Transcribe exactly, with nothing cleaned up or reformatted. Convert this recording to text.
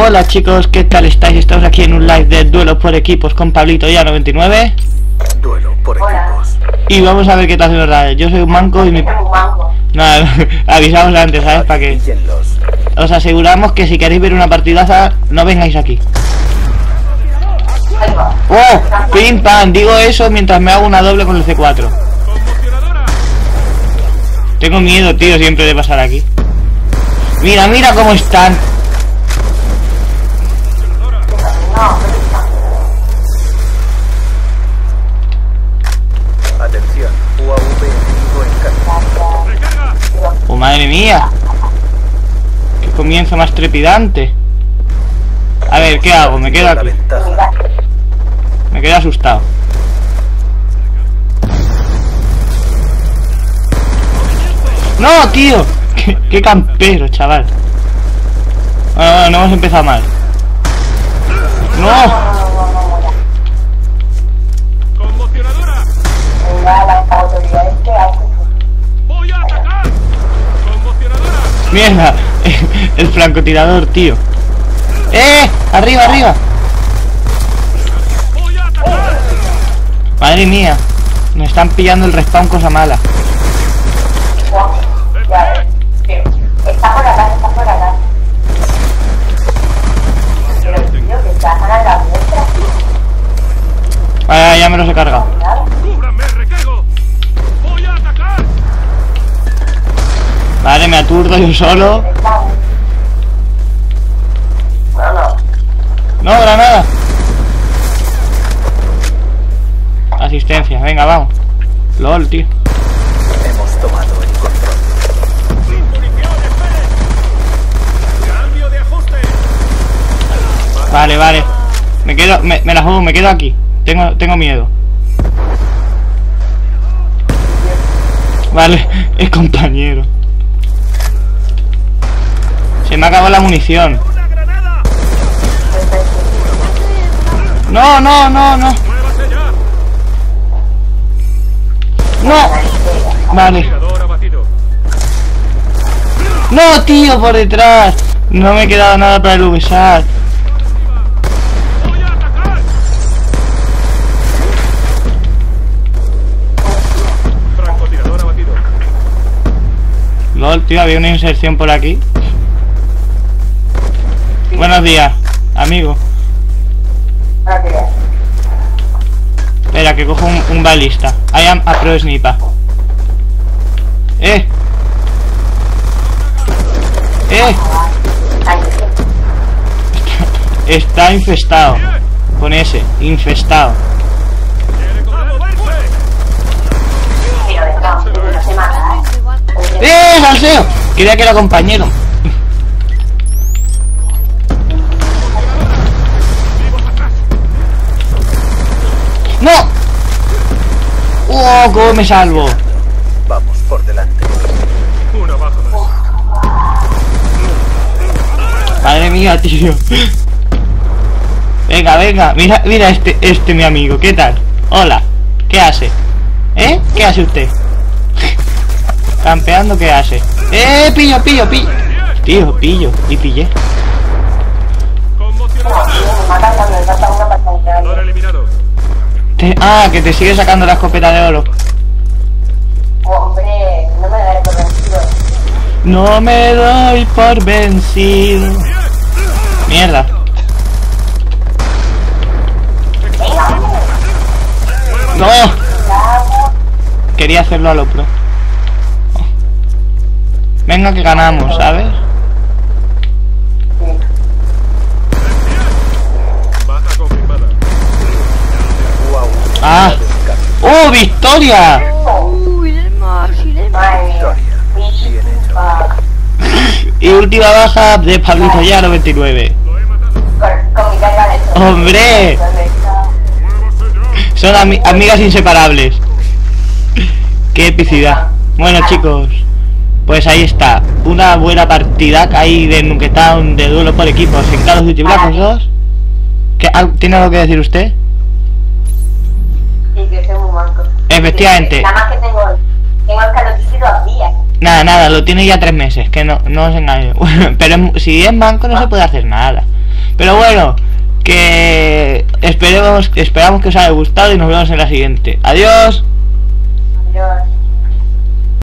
Hola chicos, ¿qué tal estáis? Estamos aquí en un live de duelo por equipos con Pablito ya noventa y nueve. Duelo por equipos. Y vamos a ver qué tal se nos da. Yo soy un manco y mi... Nada, avisamos antes, ¿sabes? Para que... Os aseguramos que si queréis ver una partidaza, no vengáis aquí. ¡Oh! ¡Pim pam! Digo eso mientras me hago una doble con el C cuatro. Tengo miedo, tío, siempre de pasar aquí. Mira, mira cómo están. Atención, U A V enemigo en camino. ¡Oh, madre mía! ¡Qué comienzo más trepidante! A ver, ¿qué hago? Me quedo aquí. Me quedo asustado. ¡No, tío! ¡Qué, qué campero, chaval! Bueno, bueno, no hemos empezado mal. ¡No! ¡Conmocionadora! ¡Voy a atacar! ¡Conmocionadora! ¡Mierda! El francotirador, tío. ¡Eh! ¡Arriba, arriba! ¡Voy a atacar! Madre mía. Me están pillando el respawn, cosa mala. Está por acá, está por acá. Pero tío, que está a la vuelta. Vaya, ya me los he cargado. ¡Cúbranme, requego! ¡Voy a atacar! Vale, me aturdo yo solo. No, no. No, granada. Asistencia, venga, vamos. LOL, tío. Hemos tomado el control. ¡Sin munición, espere! ¡Cambio de ajuste! Vale, vale. Me quedo, me, me la juego, me quedo aquí. Tengo, tengo miedo. Vale, es compañero. Se me acabó la munición. ¡Una granada! No, no, no, no. ¡Muévase ya! No. Vale. Tirador abatido. No, tío, por detrás. No me he quedado nada para el V S A T. ¡Voy a atacar! Francotirador abatido. LOL, tío, había una inserción por aquí. Buenos días, amigo. Espera, que cojo un, un balista. I am a pro sniper. Eh. Eh. Está infestado. Con ese, infestado. ¡Quiere cobrar moverse! Pero venga, no se mata. ¡Eh, salseo! Quería que era compañero. ¡No! ¡Oh, cómo me salvo! Vamos por delante. Una baja más. Madre mía, tío. Venga, venga, mira, mira este, este mi amigo, ¿qué tal? Hola, ¿qué hace? ¿Eh? ¿Qué hace usted? Campeando, ¿qué hace? ¡Eh, pillo, pillo, pillo! Tío, pillo, y pillé. Conmocionadora. Tirador eliminado. Te- ah, que te sigue sacando la escopeta de oro. Hombre, no me daré por vencido. No me doy por vencido. Mierda. No. Quería hacerlo a lo pro. Venga que ganamos, ¿sabes? Baja confirmada. U A V Ah. ¡Oh, victoria! Uy, le más, y le más. Madre mía. Bien hecho. Y última baja de Pablito ya noventa y nueve. Lo he matado. Con, con mi carga de eso. ¡Hombre! Son ami- amigas inseparables. ¡Qué epicidad! Bueno, chicos, pues ahí está. Una buena partida ahí de Nuketown de duelo por equipos en Call of Duty Black Ops dos. ¿Qué, ¿Tiene algo que decir usted? Sí, que soy muy manco. Efectivamente. Nada más que tengo, tengo el Call of Duty dos días. Nada, nada, lo tiene ya tres meses, que no, no os engaño. Pero si es manco no se puede hacer nada. Pero bueno, que esperemos, esperamos que os haya gustado y nos vemos en la siguiente. Adiós. Adiós.